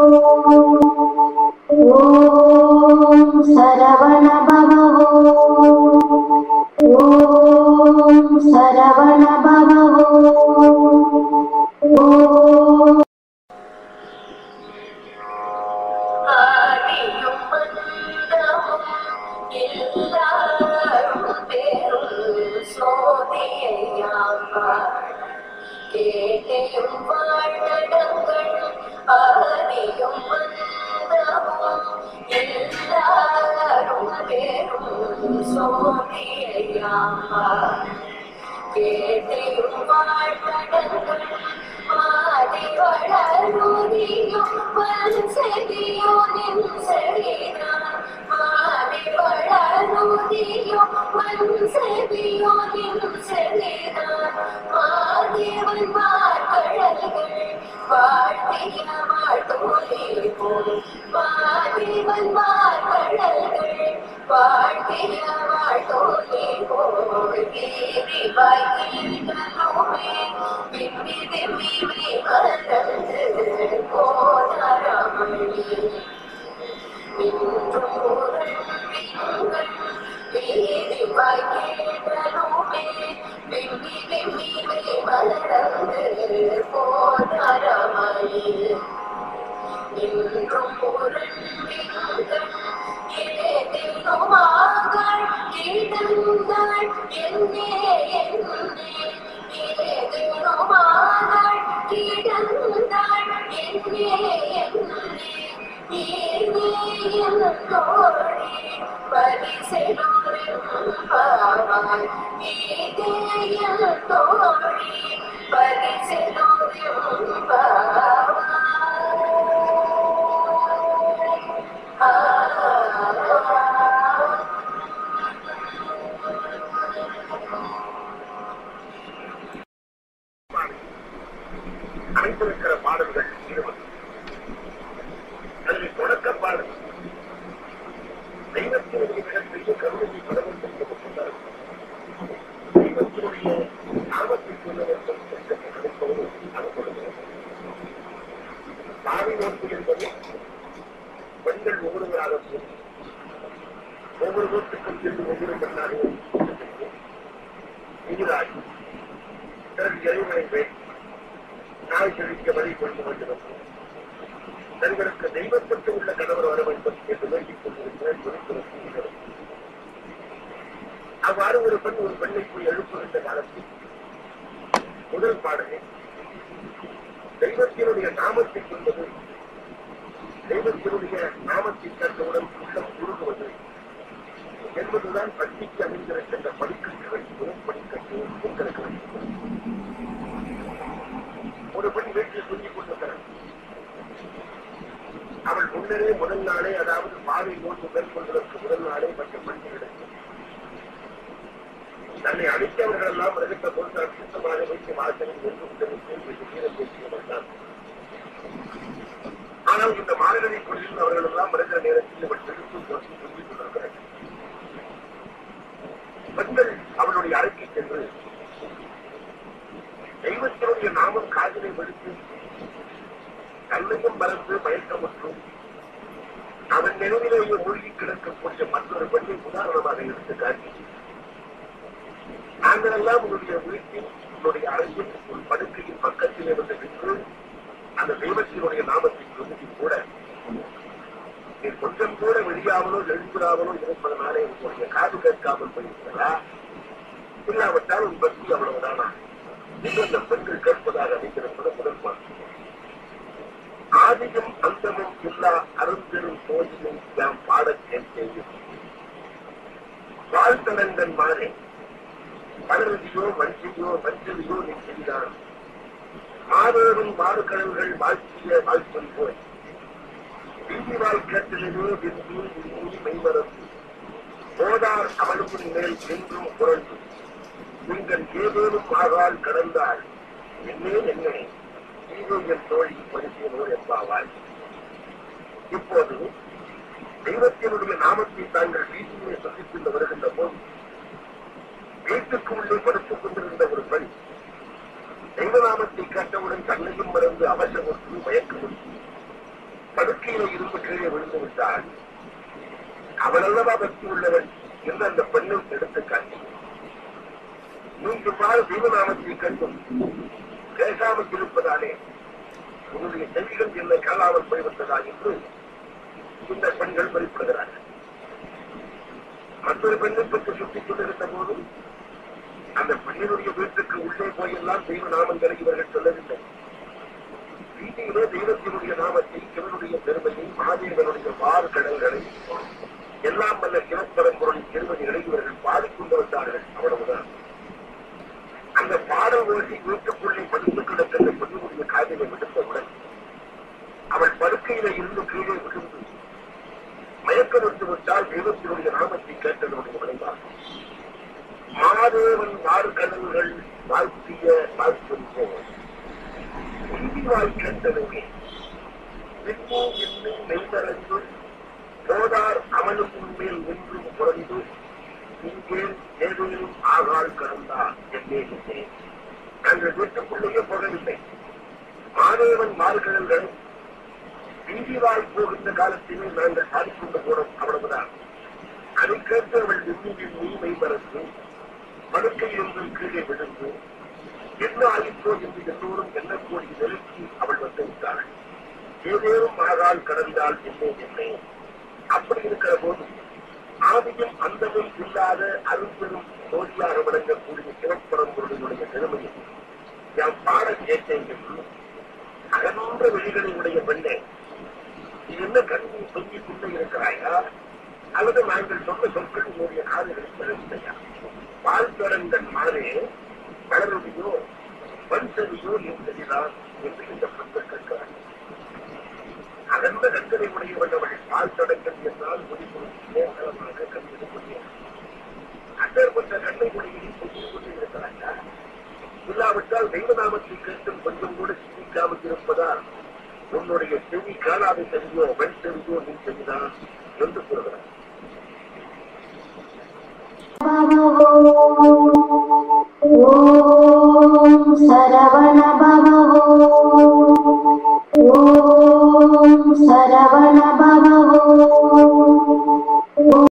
ஓம் சரவண பவ ஓம் சரவண பவ ஓம் ஆதியும் மந்தமும் எல்லாரும் பெரும் சோதியையாவார் கேட்டையும் வாழ்நடங்கள் ஆதியும் மந்தமும் எல்லாரும் பெரும் சோதியையாவார் கேட்டையும் வாழ்நடங்கள் மாறி வளருதியும் வல்செதியோ நின் செடிதான் மாறி வளருதியும் வல்செதியோ நின் செடிதான் மாதேவன் மார்கழல்கள் வாழ்த்திய வாழ்த்தோலி போல் மாதேவன் மார்கழல்கள் வாழ்த்திய வாழ்த்தோலி போல் கீரி வாய்க்கின்றோமே விம்மி விம்மி விமலந்து போதரமணி இன்றும் உங்கள் வீதி வாய்க்கின்றோமே விம்மி விம்மி விமலந்து போதரமணி இன்றும் உங்கள் ஏதேனுமாகள் கிடந்தாள் என்னே என்னே ஏதேனுமாகள் கிடந்தாள் என்னே என்னே ஏதேனும் தோழி பரிசெலோரெம்பாவாய் ஏதேனும் தோழி பரிசெலோரெம்பாவாய் அமைந்திருக்கிற பாடல்கள் 20. அதில் தொடக்க பாடல் தெய்வத்தினுடைய மிகப்பெரிய கருணையை கடவுள் கொடுக்கப்பட்டார். தெய்வத்தினுடைய நாமத்தை சொல்லுவதற்கு கிடைப்பது அனுப்படுகிறது. சாவி நோக்கு என்பது பெண்கள் ஒவ்வொருவராக போய் ஒவ்வொரு வீட்டுக்கும் சென்று ஒவ்வொரு பெண்ணாகவும் நீராடி பிறகு இறைவனை வேண்டி நாய் செழிக்க வழி கொண்டு வருகிறது. தங்களுக்கு தெய்வத்திற்கு உள்ள கணவர் வர வேண்டும் என்று வேண்டிக் கொண்டிருக்கிறார். அவ்வாறு ஒரு பெண் ஒரு பெண்ணை போய் எழுப்புகின்ற காலத்தில் முதல் பாடலே தெய்வத்தினுடைய நாமத்தை சொல்வது, தெய்வத்தினுடைய நாமத்தை கண்டவுடன் உள்ளம் உருகுவது என்பதுதான் பட்டிக்கு அமைந்திருக்கின்ற படிக்கட்டுகள் படிக்கட்டு உங்களுக்கு ஒரு பெண் வீட்டில் சொல்லிக் கொண்டிருக்கிறார். அவள் முன்னரே முதல் நாளே, அதாவது பாவை நோக்கி மேற்கொள்வதற்கு முதல் நாளே மற்ற பெண்களிடம் தன்னை அழைத்தவர்கள் எல்லாம் வருகின்ற பொருள் அற்புதமாக வைத்து வாசனை என்று உதவி வீரம் பேசியவர்கள். ஆனால் இந்த மாணவரை கொள்ளில் அவர்கள் எல்லாம் வருகிற நேரத்தில் இவள் திருத்தும் சொல்லி சொல்லிக் கொண்டிருக்கிறார்கள். பெண்கள் அவளுடைய அறைக்கு சென்று தெய்வத்தினுடைய நாமம் காதலை வெடித்து கண்ணையும் மறந்து மயக்கமுற்றும் அவன் நினைவிலேயே மூழ்கி கிடக்கக்கூடிய மற்றொரு பெண்ணை உதாரணமாக எடுத்து காட்டி, நாங்கள் எல்லாம் உன்னுடைய வீட்டில் உன்னுடைய அறையில் உன் படுக்கையின் பக்கத்தில் இருந்து நின்று அந்த தெய்வத்தினுடைய நாமத்தை சொல்லி கூட நீ கொஞ்சம் கூட வெளியாவலோ எழுந்துடாமலோ இருப்பதனாலே உன்னுடைய காது கேட்காமல் போயிருக்கிறா, இல்லாவிட்டால் உன் பக்தி அவ்வளவுதானா என்று அந்த பெண்கள் கேட்பதாக அமைந்திருப்பது முதல் பாட்டு. ஆதியும் அந்தமும் இல்லா அருந்தெரும் சோதியை நாம் பாடச் கேட்கேன். வாழ்த்தடங்கன் மாறே பலரதியோ வஞ்சியோ வஞ்சலியோ நீ செய்தான் மாதேறும் மாறுகடல்கள் வாழ்த்திய வாழ்த்தல் போய் வீதி வாழ்க்கத்திலே விரும்பி விரும்பி மெய்மறந்து போதார் அவளுக்கு மேல் என்றும் புரண்டு நீங்கள் ஏதேனும் ஆகால் கடந்தால் என்னே என்னே ஈரோயன் தோழி பரிசீலோர் என்பாவாள். இப்போது தெய்வத்தினுடைய நாமத்தை தாங்கள் வீட்டிலே சந்தித்து வருகின்ற போது வீட்டுக்கு உள்ளே படுத்துக் கொண்டிருந்த ஒரு பெண் தெய்வநாமத்தை கேட்டவுடன் தன்னையும் மறந்து அவசரமுற்று மயக்கமுற்று கீழே விழுந்து விட்டால் அவளல்லவா பக்தி உள்ளவன் என்று அந்த பெண்ணை எடுத்து காட்டி நீங்க பால் தெய்வநாமத்தை கண்டும் பேசாமல் இருப்பதாலே உன்னுடைய செவிகள் என்னை காலாமல் போய்விட்டதா என்று இந்த பெண்கள் வெளிப்படுகிறார்கள். மற்றொரு பெண்ணை பற்றி சுட்டிக் கொண்டிருந்த போதும் அந்த பெண்ணினுடைய வீட்டுக்கு உள்ளே போயெல்லாம் தெய்வ நாமங்களை இவர்கள் சொல்லவில்லை. வீட்டிலே தெய்வத்தினுடைய நாமத்தை, சிவனுடைய பெருமையை, மகாதேவனுடைய வார் கடல்களை எல்லாம் வல்ல சிவப்பரம்பொருளின் திருமதிகளை இவர்கள் பாடிக்கொண்டு வந்தார்கள். அவ்வளவுதான். அந்த பாடல் ஓசி வீட்டுக்குள்ளே படித்து கிடக்கின்ற பெண்ணுடைய காதிலை விடுத்தவுடன் அவள் படுக்கையில இருந்து கீழே விழுந்து மயக்கம் வந்து விட்டால் தெய்வத்தினுடைய நாமத்தை கேட்டதனுடைய விளைவாக மகாதேவன் வார் கடல்கள் வாழ்த்திய வாழ்த்துவோம் கேட்டதுமே விண்ணு என்னும் மெய்தரந்து போதார் அமனுக்கும் மேல் நின்றும் குறைந்து இங்கே ஏதேனும் ஆகால் கடந்தார் என்றே நாங்கள் வீட்டுக்குள்ளேயே போகவில்லை. மாதேவன் மார்கடல்கள் வீதிவாய் போகின்ற காலத்திலே நாங்கள் பாடிக்கொண்டு போனோம். அவ்வளவுதான். அதை கேட்டு அவள் விண்ணின் நீமை மறந்து படுக்கையிலிருந்து கீழே விழுந்து என்ன ஆயிற்றோ என்று எல்லோரும் எண்ணக்கூடிய நிலைக்கு அவள் வந்து விட்டாள். ஏதேனும் ஆகால் கடந்தால் என்னை அப்படி இருக்கிற போது ஆதியும் அந்தமும் இல்லாத அரும்பெரும் தோழியாக விளங்கக்கூடிய சிவப்பரம்பொருடைய பெருமையை யாம் பாட கேட்டேன் என்று அகன்ற வெளிகளுடைய பெண்ணே, நீ என்ன கண்ணி தொங்கிக் கொண்டே இருக்கிறாயா அல்லது நாங்கள் சொன்ன சொற்கள் உன்னுடைய காதுகளில் பெறவில்லையா? பால் தொடங்கள் மாறே வளருடையோ வன்சதியோ என்பதுதான் என்று இந்த பெண்கள் கேட்கிறார்கள். அகன்ற கண்களை உடையவள் அவள் பால் தொடங்கள் என்றால் முடிவுமாக கண்ணிட முடியும். அப்பேற்பட்ட கண்ணை உடையில் சொல்லிக் கொண்டு இருக்கிறாங்க. இல்லாவிட்டால் தெய்வநாமத்தை கேட்டும் கொஞ்சம் கூட சிந்திக்காமல் இருப்பதால் உன்னுடைய செவி காலாத செவியோ வன் செவியோ நீ செவிதான் என்று கூறுகிறார். ஓம் சரவண